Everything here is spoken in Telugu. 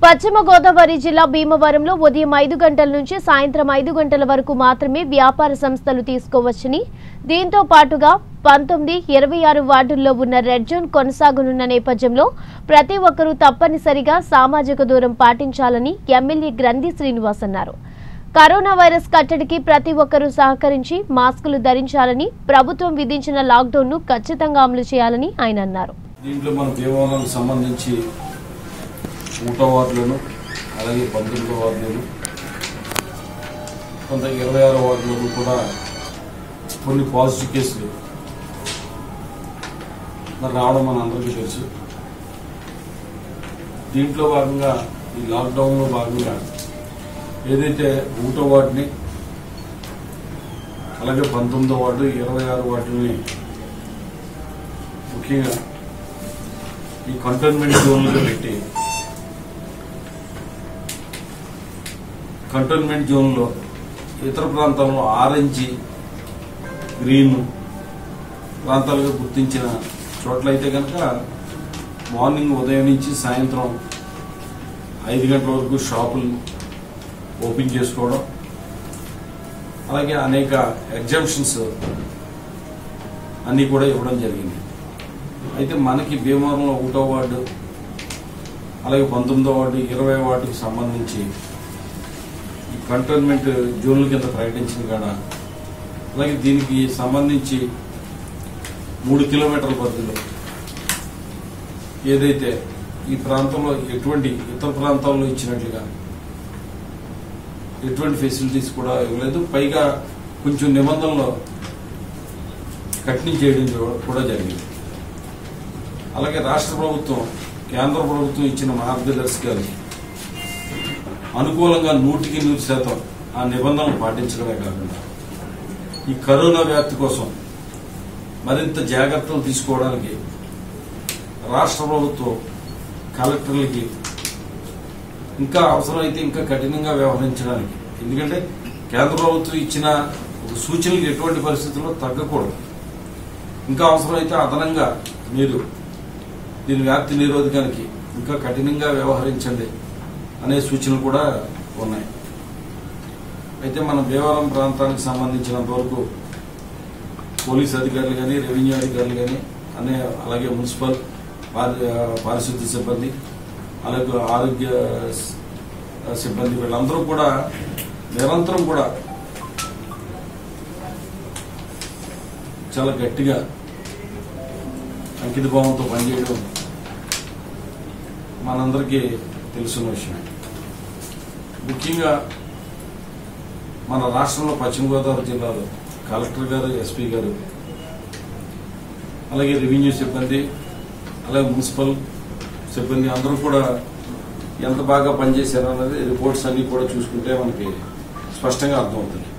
పశ్చిమ గోదావరి జిల్లా భీమవరంలో ఉదయం 5 గంటల నుంచి సాయంత్రం 5 గంటల వరకు మాత్రమే వ్యాపార సంస్థలు తీసుకోవచ్చని, దీంతో పాటుగా 19, 26 వార్డుల్లో ఉన్న రెడ్ జోన్ కొనసాగనున్న నేపథ్యంలో ప్రతి ఒక్కరూ తప్పనిసరిగా సామాజిక దూరం పాటించాలని ఎమ్మెల్యే గ్రంథి శ్రీనివాస్ అన్నారు. కరోనా వైరస్ కట్టడికి ప్రతి ఒక్కరూ సహకరించి మాస్కులు ధరించాలని, ప్రభుత్వం విధించిన లాక్డౌన్ ను ఖచ్చితంగా అమలు చేయాలని ఆయన అన్నారు. దీంట్లో మన భీమవరానికి సంబంధించి 1వ వార్డులోను, అలాగే 19వ వార్డులోను, కొంత 26వ వార్డులోను కూడా కొన్ని పాజిటివ్ కేసులు మరి రావడం మన అందరికీ తెలుసు. దీంట్లో భాగంగా ఈ లాక్డౌన్లో భాగంగా ఏదైతే 1వ వార్డుని, అలాగే 19వ వార్డు, 26 వార్డుని ముఖ్యంగా ఈ కంటైన్మెంట్ జోన్లుగా పెట్టి, కంటైన్మెంట్ జోన్లో ఇతర ప్రాంతాల్లో ఆరెంజ్, గ్రీన్ ప్రాంతాలుగా గుర్తించిన చోట్లయితే కనుక మార్నింగ్ ఉదయం నుంచి సాయంత్రం 5 గంటల వరకు షాపులు ఓపెన్ చేసుకోవడం, అలాగే అనేక ఎగ్జామ్షన్స్ అన్నీ కూడా ఇవ్వడం జరిగింది. అయితే మనకి భీమవరంలో 1వ వార్డు, అలాగే 19వ వార్డు, 20వ వార్డుకి సంబంధించి ఈ కంటైన్మెంట్ జోన్ల కింద ప్రకటించిన కాడ, అలాగే దీనికి సంబంధించి 3 కిలోమీటర్ల పరిధిలో ఏదైతే ఈ ప్రాంతంలో ఎటువంటి ఇతర ప్రాంతాల్లో ఇచ్చినట్లుగా ఎటువంటి ఫెసిలిటీస్ కూడా ఇవ్వలేదు. పైగా కొంచెం నిబంధనలు కఠినం చేయడం కూడా జరిగింది. అలాగే రాష్ట్ర ప్రభుత్వం, కేంద్ర ప్రభుత్వం ఇచ్చిన మార్గదర్శకాలు అనుకూలంగా 100% ఆ నిబంధనలు పాటించడమే కాకుండా ఈ కరోనా వ్యాప్తి కోసం మరింత జాగ్రత్తలు తీసుకోవడానికి రాష్ట్ర ప్రభుత్వం కలెక్టర్లకి ఇంకా అవసరమైతే ఇంకా కఠినంగా వ్యవహరించడానికి, ఎందుకంటే కేంద్ర ప్రభుత్వం ఇచ్చిన సూచనలకు ఎటువంటి పరిస్థితుల్లో తగ్గకూడదు. ఇంకా అవసరమైతే అదనంగా మీరు దీని వ్యాప్తి నిరోధకానికి ఇంకా కఠినంగా వ్యవహరించండి అనే సూచనలు కూడా ఉన్నాయి. అయితే మన భీమవరం ప్రాంతానికి సంబంధించినంత వరకు పోలీస్ అధికారులు కానీ, రెవెన్యూ అధికారులు కానీ, అలాగే మున్సిపల్ పారిశుద్ధ్య సిబ్బంది, అలాగే ఆరోగ్య సిబ్బంది, వీళ్ళందరూ కూడా నిరంతరం కూడా చాలా గట్టిగా అంకిత భావంతో పనిచేయడం మనందరికీ తెలుసున్న విషయమే. ముఖ్యంగా మన రాష్ట్రంలో పశ్చిమ గోదావరి జిల్లాలో కలెక్టర్ గారు, ఎస్పీ గారు, అలాగే రెవెన్యూ సిబ్బంది, అలాగే మున్సిపల్ సిబ్బంది అందరూ కూడా ఎంత బాగా పనిచేశారన్నది రిపోర్ట్స్ అన్ని కూడా చూసుకుంటే మనకి స్పష్టంగా అర్థమవుతుంది.